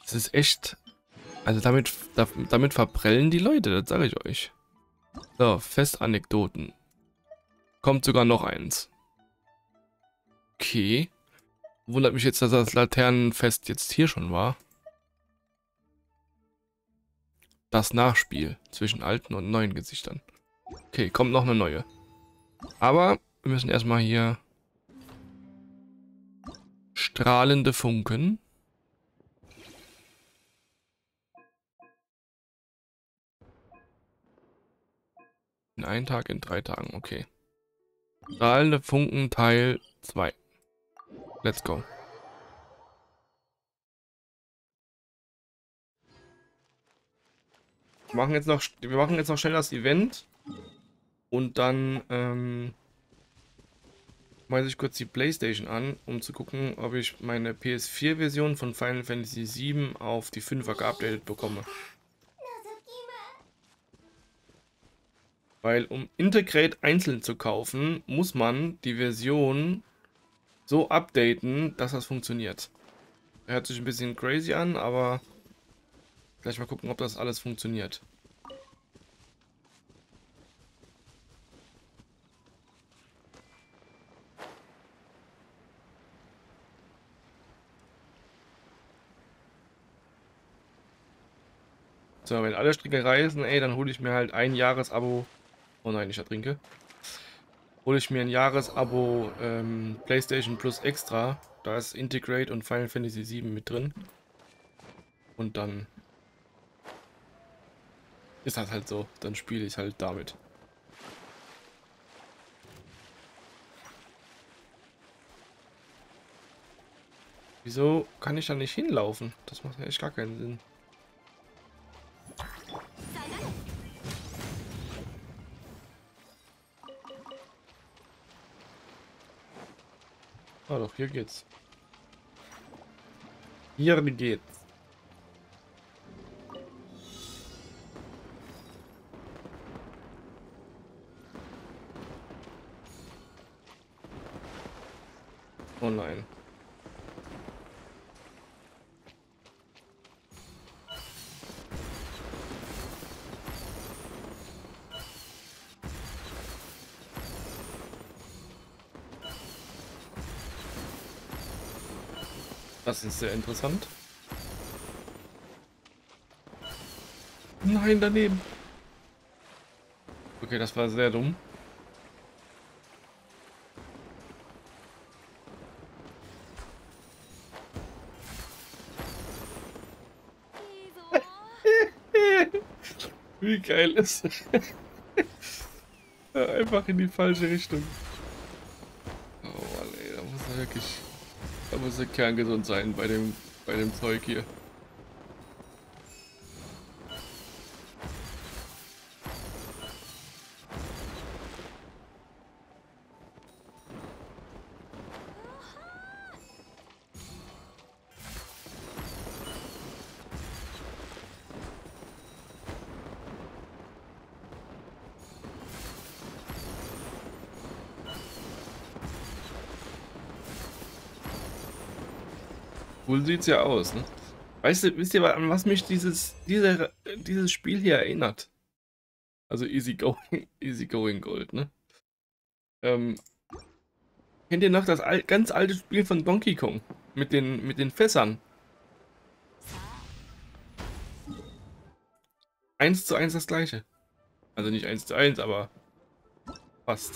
Das ist echt... Also damit verprellen die Leute, das sage ich euch. So, Festanekdoten. Kommt sogar noch eins. Okay. Wundert mich jetzt, dass das Laternenfest jetzt hier schon war. Das Nachspiel zwischen alten und neuen Gesichtern. Okay, kommt noch eine neue. Aber wir müssen erstmal hier... Strahlende Funken. In einem Tag, in 3 Tagen, okay. Strahlende Funken Teil 2. Let's go. Wir machen jetzt noch schnell das Event. Und dann schmeiße ich kurz die PlayStation an, um zu gucken, ob ich meine PS4-Version von Final Fantasy VII auf die 5er geupdatet bekomme. Weil um Integrate einzeln zu kaufen, muss man die Version so updaten, dass das funktioniert. Hört sich ein bisschen crazy an, aber gleich mal gucken, ob das alles funktioniert. So, wenn alle Stricke reißen, ey, dann hole ich mir halt ein Jahresabo. Oh nein, ich ertrinke. Hole ich mir ein Jahresabo PlayStation Plus Extra. Da ist Integrate und Final Fantasy VII mit drin. Und dann ist das halt so. Dann spiele ich halt damit. Wieso kann ich da nicht hinlaufen? Das macht ja echt gar keinen Sinn. Ah doch, hier geht's. Hier geht's. Oh nein. Das ist sehr interessant. Nein, daneben. Okay, das war sehr dumm. Wie geil ist das? Ja, einfach in die falsche Richtung. Oh Mann, ey, da muss er kerngesund sein bei dem Zeug hier. Cool sieht's ja aus, ne? Wisst ihr, an was mich dieses Spiel hier erinnert? Also Easy Going Gold, ne? Ähm, Kennt ihr noch das ganz alte Spiel von Donkey Kong? Mit den Fässern. 1:1 das gleiche. Also nicht 1:1, aber fast.